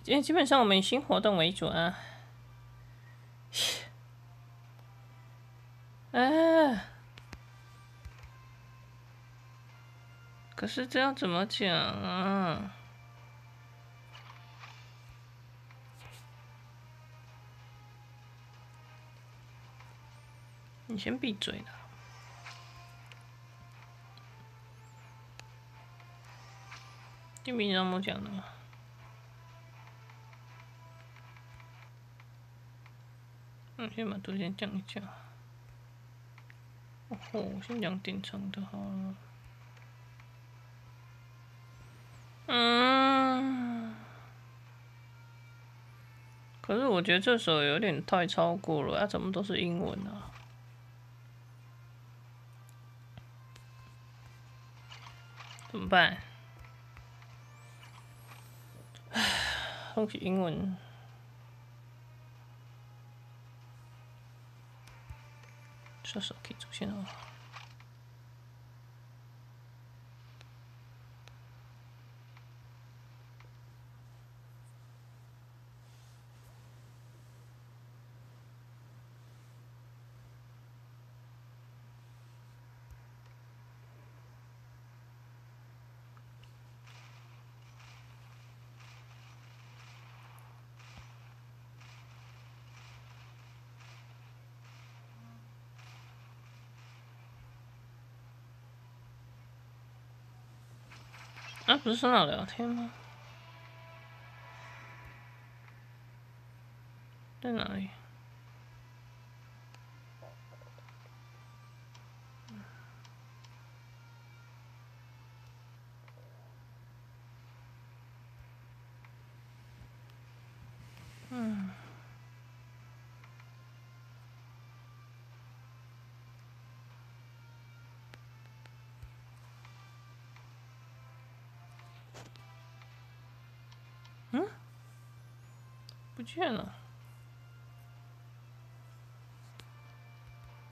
基本上我们以新活动为主啊。可是这要怎么讲啊？你先闭嘴啦！听别人怎么讲的？先把图先降一降。我先讲顶层的好了。可是我觉得这首有点太超过了，怎么都是英文啊？怎么办？都是英文。这首可以出现了。不是说好聊天吗？在哪里？不见了。